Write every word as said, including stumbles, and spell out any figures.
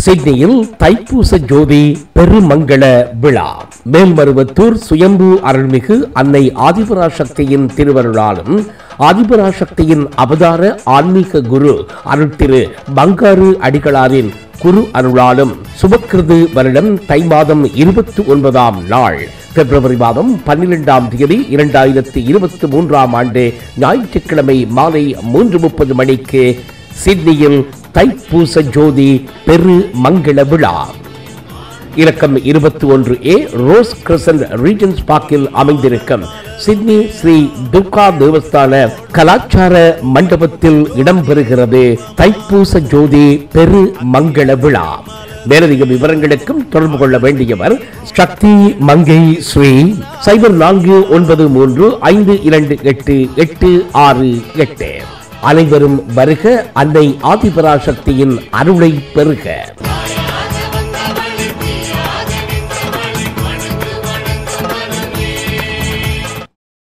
சிட்னியில் தைப்பூச ஜோதி பெருமங்கள விழா. மேல்மருவத்தூர் சுயம்பு அருள்மிகு அன்னை ஆதிபராசக்தியின் திருவருளாலும் ஆதிபராசக்தியின் அவதார ஆன்மீக குரு அருட்திரு பங்காரு அடிகளாரின் குரு அருளாலும் சுபக்கிருது வருடம் தை மாதம் இருபத்தி ஒன்பதாம் நாள் பிப்ரவரி மாதம் பன்னிரெண்டாம் தேதி இரண்டாயிரத்தி இருபத்தி மூன்றாம் ஆண்டு ஞாயிற்றுக்கிழமை மாலை மூன்று முப்பது மணிக்கு சிட்னியில் தைப்பூச ஜோதி பெரு மங்கள விழா. இலக்கம் இருபத்தி ஒன்று ஏ ரோஸ் கிரசன்ட் ரீஜன்ஸ் பார்க்கில் அமைந்திருக்கும் சிட்னி ஸ்ரீ துர்கா தேவஸ்தான கலாச்சார மண்டபத்தில் இடம்பெறுகிறது தைப்பூச ஜோதி பெரு மங்கள விழா. மேலதிக விவரங்களுக்கும் தொடர்பு கொள்ள வேண்டியவர் சக்தி மங்கை ஸ்ரீ சைபர் நான்கு ஒன்பது மூன்று ஐந்து இரண்டு எட்டு எட்டு ஆறு எட்டு. அனைவரும் வருக, அன்னை ஆதிபராசக்தியின் அருளை பெறுக.